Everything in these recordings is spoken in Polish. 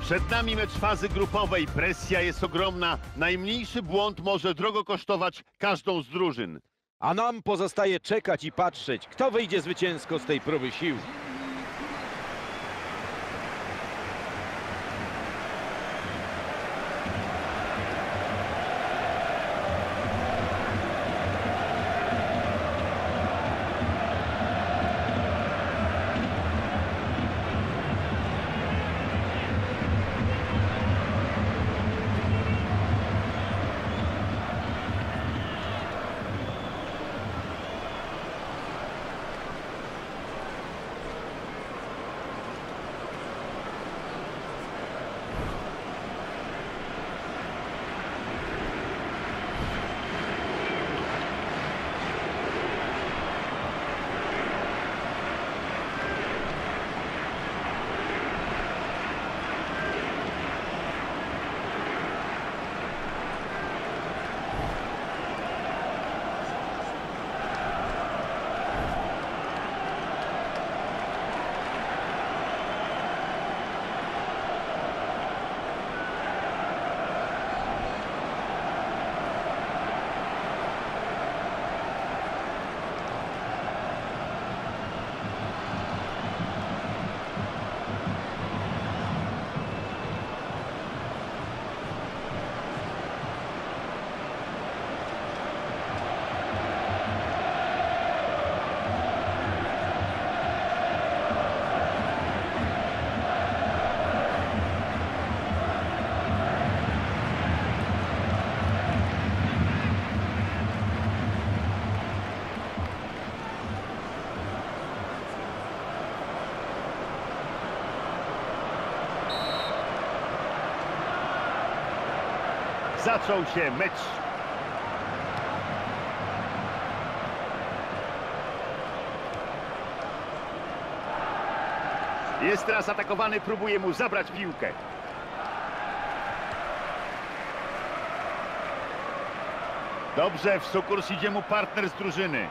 Przed nami mecz fazy grupowej. Presja jest ogromna. Najmniejszy błąd może drogo kosztować każdą z drużyn. A nam pozostaje czekać i patrzeć, kto wyjdzie zwycięsko z tej próby sił. Zaczął się mecz. Jest teraz atakowany, próbuje mu zabrać piłkę. Dobrze, w sukurs idzie mu partner z drużyny.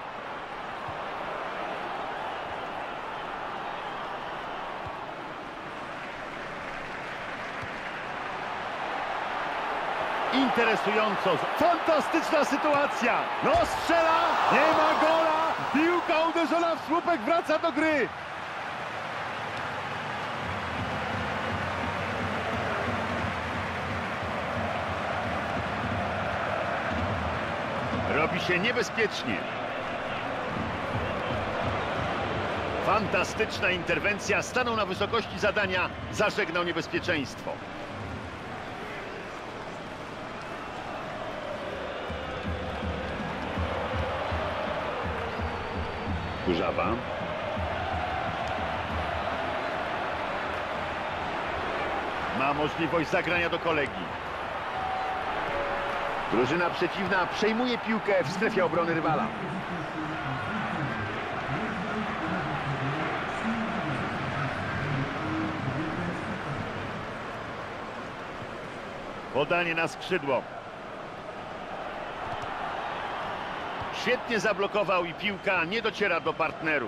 Interesująco. Fantastyczna sytuacja. No strzela. Nie ma gola. Piłka uderzona w słupek wraca do gry. Robi się niebezpiecznie. Fantastyczna interwencja. Stanął na wysokości zadania. Zażegnał niebezpieczeństwo. Kurzawa. Ma możliwość zagrania do kolegi. Drużyna przeciwna przejmuje piłkę w strefie obrony rywala. Podanie na skrzydło. Świetnie zablokował i piłka nie dociera do partnerów.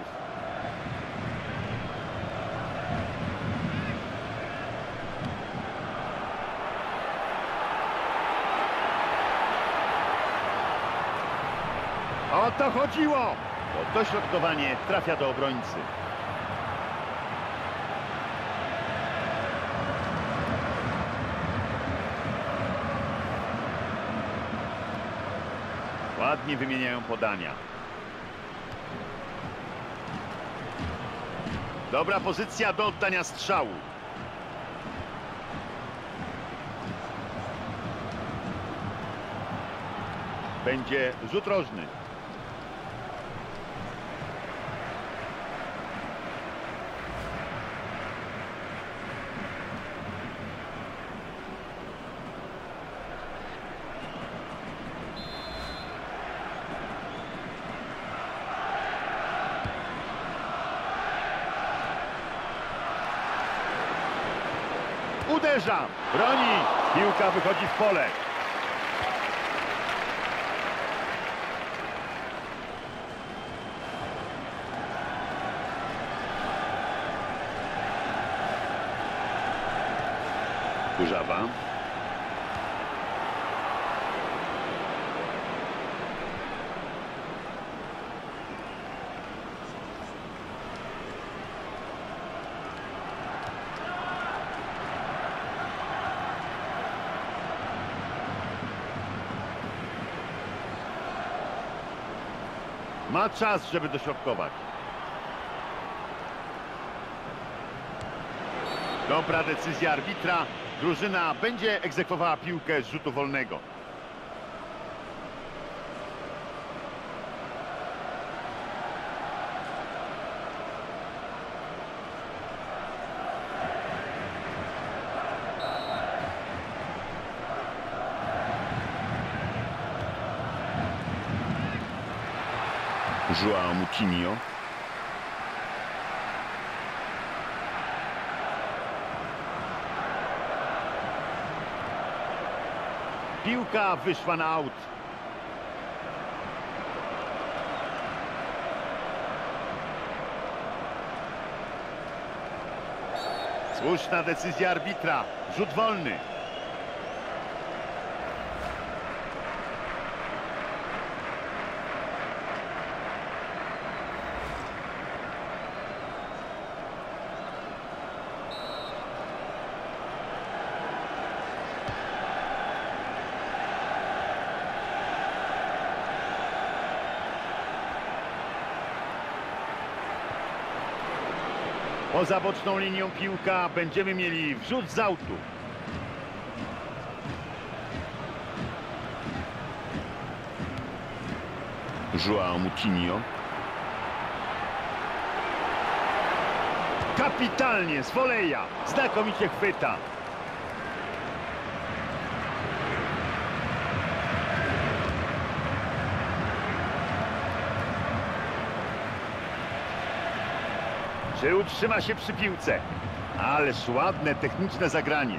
O to chodziło! To dośrodkowanie trafia do obrońcy. Ładnie wymieniają podania. Dobra pozycja do oddania strzału. Będzie rzut rożny. Uderza, broni, piłka wychodzi w pole. Kurzawa. Ma czas, żeby dośrodkować. Dobra decyzja arbitra. Drużyna będzie egzekwowała piłkę z rzutu wolnego. João Moutinho. Piłka wyszła na aut. Słuszna decyzja arbitra. Rzut wolny. Poza boczną linią piłka, będziemy mieli wrzut z autu. João Moutinho. Kapitalnie, z woleja. Znakomicie chwyta. Czy utrzyma się przy piłce? Ależ ładne, techniczne zagranie.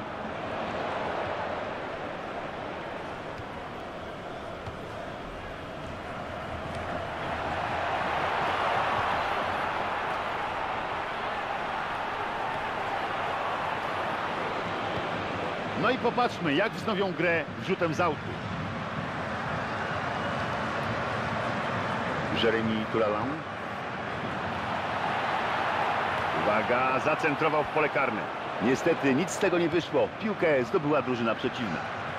No i popatrzmy, jak wznowią grę rzutem z autu. Jérémy Touralan. Uwaga, zacentrował w pole karne. Niestety nic z tego nie wyszło. Piłkę zdobyła drużyna przeciwna.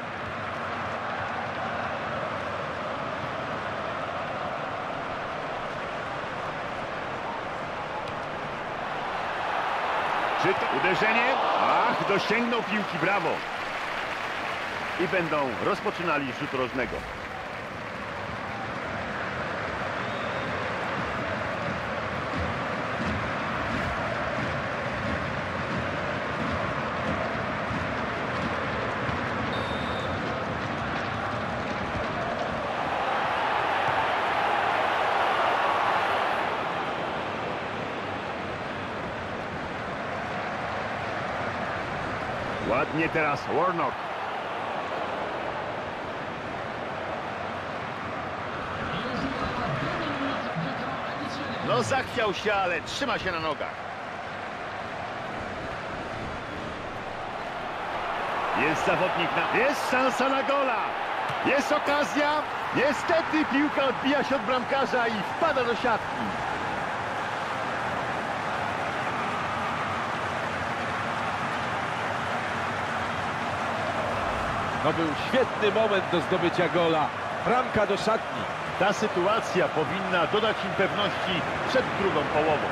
Czy to uderzenie? Ach, dosięgnął piłki, brawo. I będą rozpoczynali rzut rożnego. Ładnie teraz Warnock. No zachwiał się, ale trzyma się na nogach. Jest zawodnik na... Jest szansa na gola. Jest okazja. Niestety piłka odbija się od bramkarza i wpada do siatki. To był świetny moment do zdobycia gola. Bramka do szatni. Ta sytuacja powinna dodać im pewności przed drugą połową.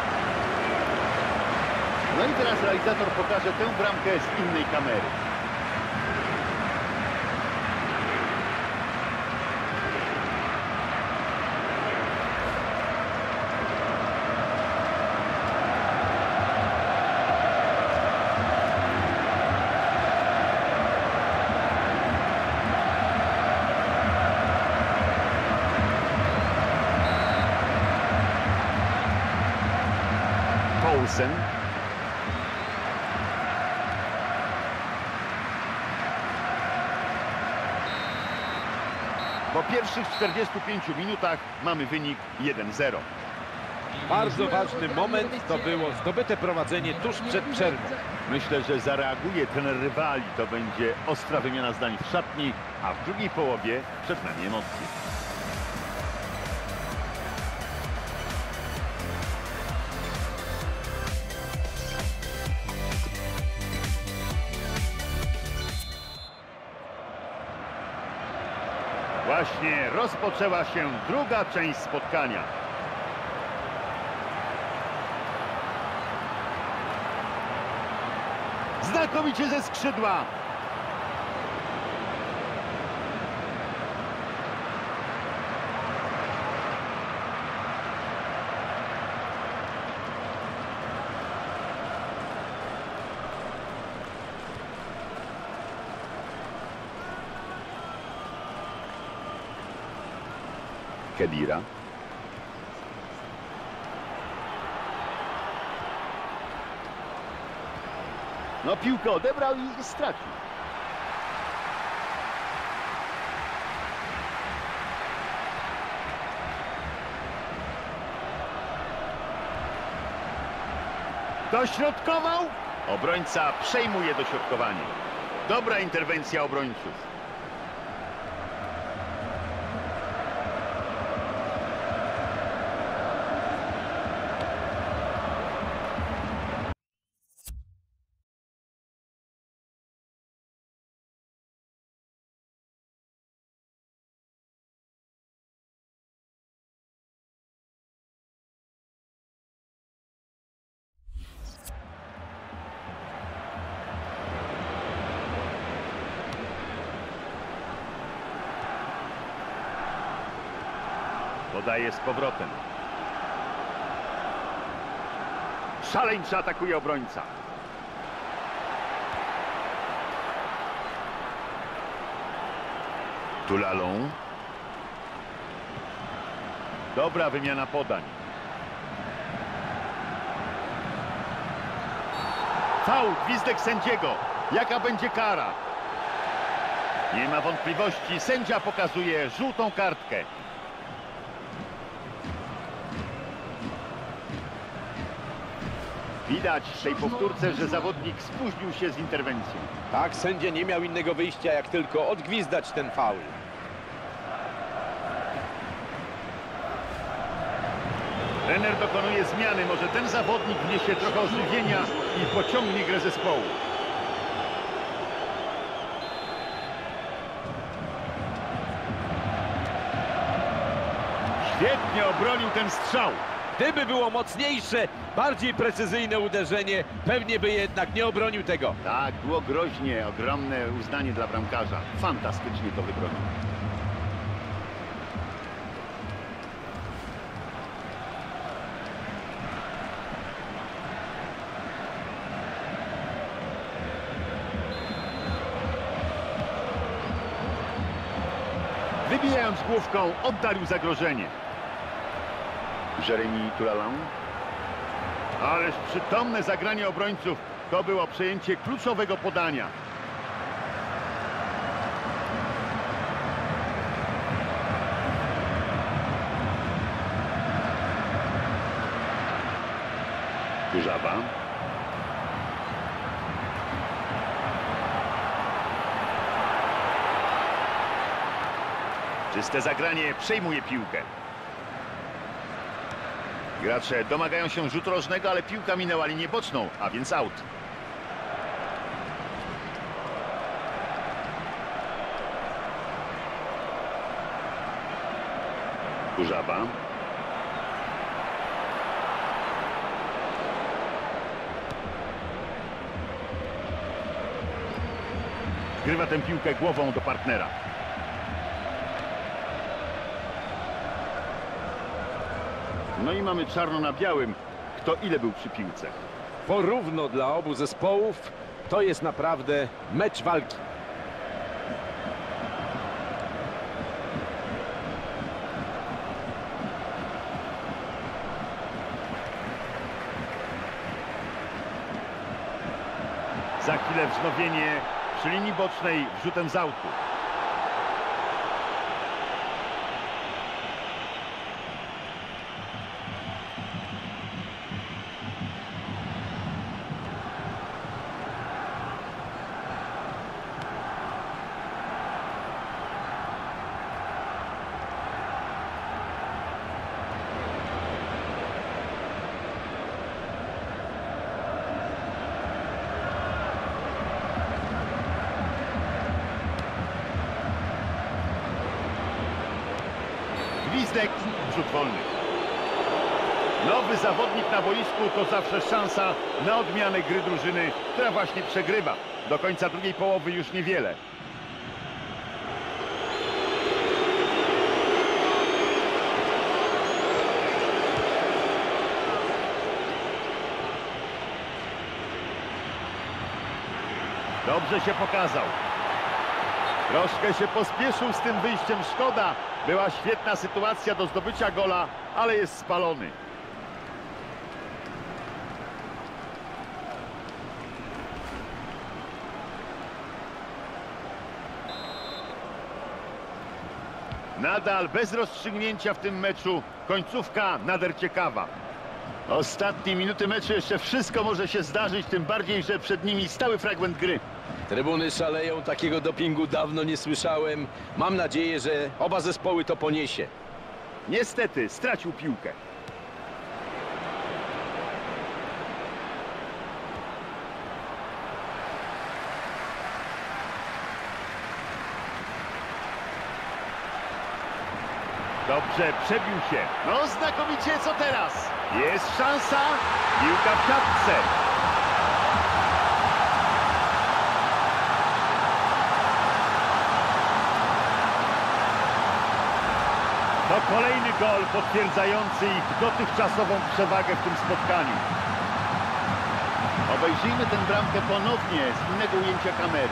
No i teraz realizator pokaże tę bramkę z innej kamery. Poulsen. Po pierwszych 45 minutach mamy wynik 1-0. Bardzo ważny moment to było zdobyte prowadzenie tuż przed przerwą. Myślę, że zareaguje trener rywali. To będzie ostra wymiana zdań w szatni, a w drugiej połowie przed nami emocje. Właśnie rozpoczęła się druga część spotkania. Znakomicie ze skrzydła. Kedira. No piłkę odebrał i stracił. Dośrodkował. Obrońca przejmuje dośrodkowanie. Dobra interwencja obrońców. Podaje z powrotem. Szaleńczo atakuje obrońca. Tulalą. Dobra wymiana podań. Faul, gwizdek sędziego. Jaka będzie kara? Nie ma wątpliwości. Sędzia pokazuje żółtą kartkę. Widać w tej powtórce, że zawodnik spóźnił się z interwencją. Tak, sędzia nie miał innego wyjścia, jak tylko odgwizdać ten faul. Trener dokonuje zmiany. Może ten zawodnik wniesie trochę ożywienia i pociągnie grę zespołu. Świetnie obronił ten strzał. Gdyby było mocniejsze, bardziej precyzyjne uderzenie, pewnie by jednak nie obronił tego. Tak, było groźnie. Ogromne uznanie dla bramkarza. Fantastycznie to wybronił. Wybijając główką, oddalił zagrożenie. Jeremy Tulalą. Ależ przytomne zagranie obrońców. To było przejęcie kluczowego podania. Kurzawa. Czyste zagranie, przejmuje piłkę. Gracze domagają się rzutu rożnego, ale piłka minęła linię boczną, a więc aut. Kurzawa. Grywa tę piłkę głową do partnera. No i mamy czarno na białym, kto ile był przy piłce. Porówno dla obu zespołów, to jest naprawdę mecz walki. Za chwilę wznowienie przy linii bocznej rzutem z autu. gwizdek, rzut wolny. Nowy zawodnik na boisku to zawsze szansa na odmianę gry drużyny, która właśnie przegrywa. Do końca drugiej połowy już niewiele. Dobrze się pokazał. Troszkę się pospieszył z tym wyjściem, szkoda. Była świetna sytuacja do zdobycia gola, ale jest spalony. Nadal bez rozstrzygnięcia w tym meczu. Końcówka nader ciekawa. Ostatnie minuty meczu, jeszcze wszystko może się zdarzyć, tym bardziej, że przed nimi stały fragment gry. Trybuny szaleją, takiego dopingu dawno nie słyszałem. Mam nadzieję, że oba zespoły to poniesie. Niestety stracił piłkę. Dobrze, przebił się. No znakomicie, co teraz? Jest szansa. Piłka w siatce. To kolejny gol potwierdzający ich dotychczasową przewagę w tym spotkaniu. Obejrzyjmy tę bramkę ponownie z innego ujęcia kamery.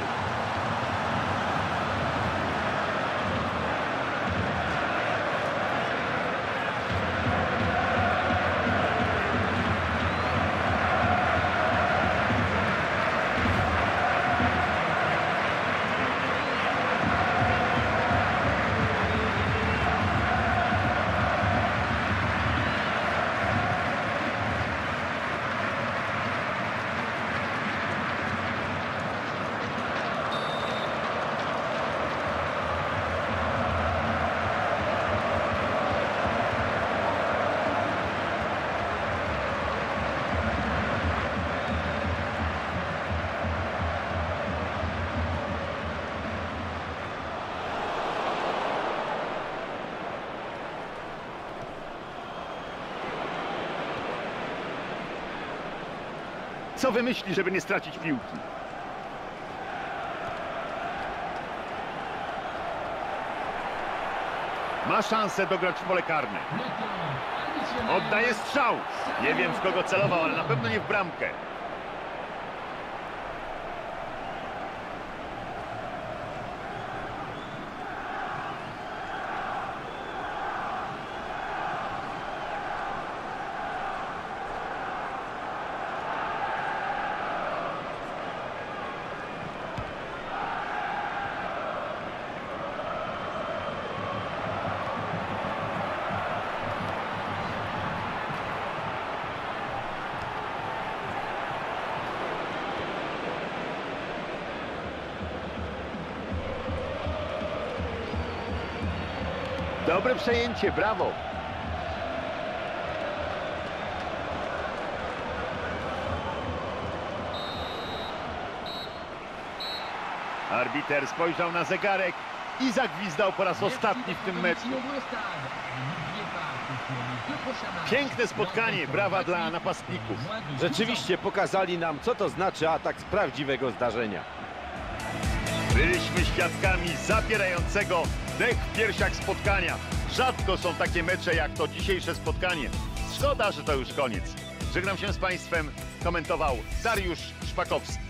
Co wymyśli, żeby nie stracić piłki? Ma szansę dograć w pole karne. Oddaje strzał. Nie wiem, w kogo celował, ale na pewno nie w bramkę. Dobre przejęcie, brawo. Arbiter spojrzał na zegarek i zagwizdał po raz ostatni w tym meczu. Piękne spotkanie, brawa dla napastników. Rzeczywiście pokazali nam, co to znaczy atak z prawdziwego zdarzenia. Byliśmy świadkami zapierającego dech w piersiach spotkania. Rzadko są takie mecze jak to dzisiejsze spotkanie. Szkoda, że to już koniec. Żegnam się z Państwem. Komentował Dariusz Szpakowski.